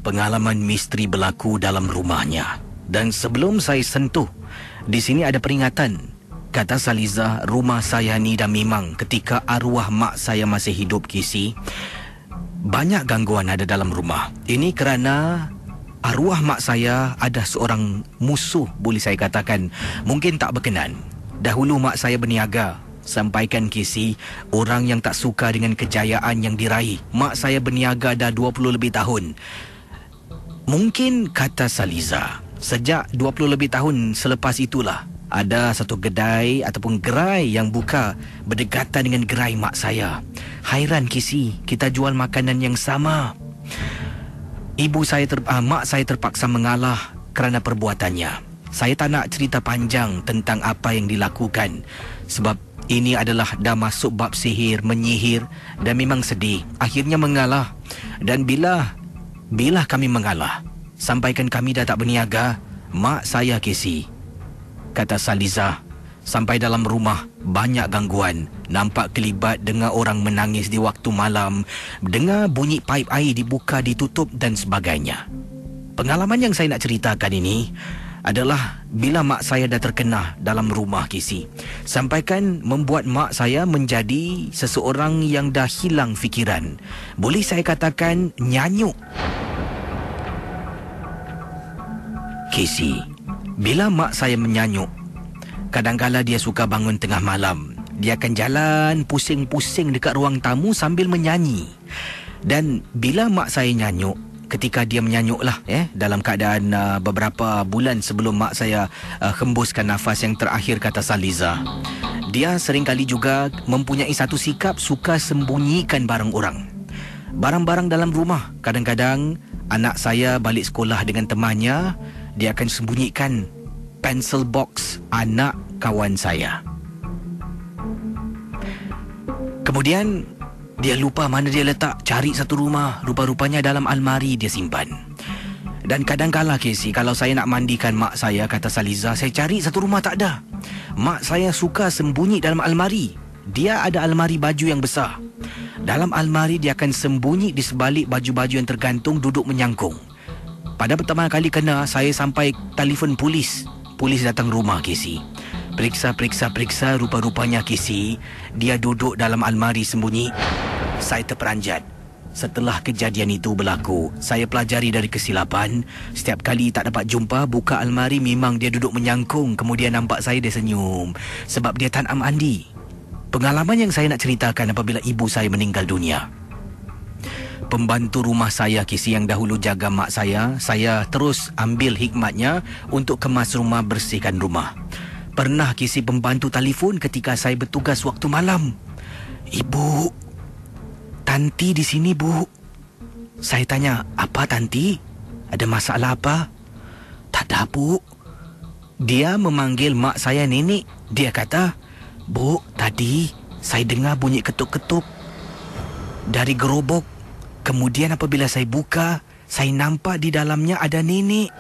pengalaman misteri berlaku dalam rumahnya. Dan sebelum saya sentuh, di sini ada peringatan. Kata Saliza, rumah saya ni dah memang ketika arwah mak saya masih hidup, Kisi, banyak gangguan ada dalam rumah. Ini kerana arwah mak saya ada seorang musuh, boleh saya katakan. Mungkin tak berkenan. Dahulu mak saya berniaga. Sampaikan, Kisi, orang yang tak suka dengan kejayaan yang diraih. Mak saya berniaga dah 20 lebih tahun. Mungkin, kata Saliza, sejak 20 lebih tahun selepas itulah ada satu kedai ataupun gerai yang buka berdekatan dengan gerai mak saya. Hairan, Kisi, kita jual makanan yang sama. Mak saya terpaksa mengalah kerana perbuatannya. Saya tak nak cerita panjang tentang apa yang dilakukan, sebab ini adalah dah masuk bab sihir, menyihir, dan memang sedih. Akhirnya mengalah. Dan bila kami mengalah, sampaikan kami dah tak berniaga, mak saya, Kisi, kata Saliza, sampai dalam rumah banyak gangguan. Nampak kelibat dengar orang menangis di waktu malam, dengar bunyi paip air dibuka ditutup dan sebagainya. Pengalaman yang saya nak ceritakan ini adalah bila mak saya dah terkena dalam rumah, Kisi. Sampaikan membuat mak saya menjadi seseorang yang dah hilang fikiran. Boleh saya katakan nyanyuk. Kisi, bila mak saya menyanyuk, kadang-kala dia suka bangun tengah malam. Dia akan jalan pusing-pusing dekat ruang tamu sambil menyanyi. Dan bila mak saya nyanyuk, ketika dia menyanyuklah dalam keadaan beberapa bulan sebelum mak saya hembuskan nafas yang terakhir, kata Saliza, dia seringkali juga mempunyai satu sikap suka sembunyikan barang orang. Barang-barang dalam rumah. Kadang-kadang anak saya balik sekolah dengan temannya, dia akan sembunyikan pencil box anak kawan saya. Kemudian dia lupa mana dia letak, cari satu rumah, rupa-rupanya dalam almari dia simpan. Dan kadang-kala, Casey, kalau saya nak mandikan mak saya, kata Saliza, saya cari satu rumah tak ada. Mak saya suka sembunyi dalam almari. Dia ada almari baju yang besar. Dalam almari dia akan sembunyi di sebalik baju-baju yang tergantung, duduk menyangkung. Pada pertama kali kena, saya sampai telefon polis. Polis datang rumah, Casey. Periksa, rupa-rupanya, Casey, dia duduk dalam almari sembunyi. Saya terperanjat. Setelah kejadian itu berlaku, saya pelajari dari kesilapan. Setiap kali tak dapat jumpa, buka almari, memang dia duduk menyangkung. Kemudian nampak saya, dia senyum. Sebab dia tak nak mandi. Pengalaman yang saya nak ceritakan apabila ibu saya meninggal dunia. Pembantu rumah saya, Kisi, yang dahulu jaga mak saya terus ambil hikmatnya untuk kemas rumah, bersihkan rumah. Pernah, Kisi, pembantu telefon ketika saya bertugas waktu malam. Ibu, Tanti di sini, Bu. Saya tanya, apa Tanti? Ada masalah apa? Tak ada, Bu. Dia memanggil mak saya nenek. Dia kata, Bu, tadi saya dengar bunyi ketuk-ketuk dari gerobok. Kemudian apabila saya buka, saya nampak di dalamnya ada nenek.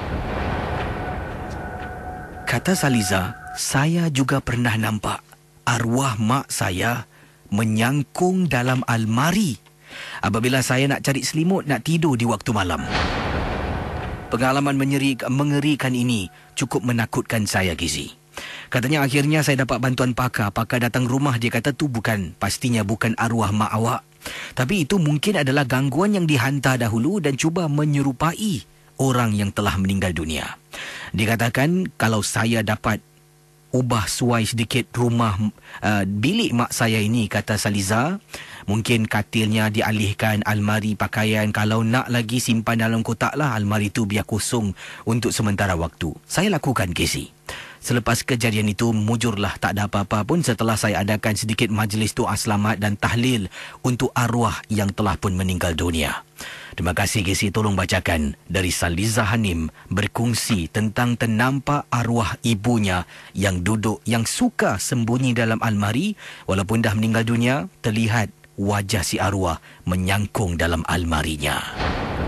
Kata Saliza, saya juga pernah nampak arwah mak saya menyangkung dalam almari apabila saya nak cari selimut, nak tidur di waktu malam. Pengalaman mengerikan ini cukup menakutkan saya, Gizi. Katanya akhirnya saya dapat bantuan pakar. Pakar datang rumah, dia kata tu pastinya bukan arwah mak awak. Tapi itu mungkin adalah gangguan yang dihantar dahulu dan cuba menyerupai orang yang telah meninggal dunia. Dikatakan kalau saya dapat ubah suai sedikit rumah bilik mak saya ini, kata Saliza, mungkin katilnya dialihkan, almari pakaian, kalau nak lagi simpan dalam kotak lah, almari itu biar kosong untuk sementara waktu. Saya lakukan, Casey. Selepas kejadian itu, mujurlah tak ada apa-apa pun setelah saya adakan sedikit majlis doa selamat dan tahlil untuk arwah yang telah pun meninggal dunia. Terima kasih, Casey. Tolong bacakan dari Saliza Hanim berkongsi tentang ternampak arwah ibunya yang duduk, yang suka sembunyi dalam almari. Walaupun dah meninggal dunia, terlihat wajah si arwah menyangkung dalam almarinya.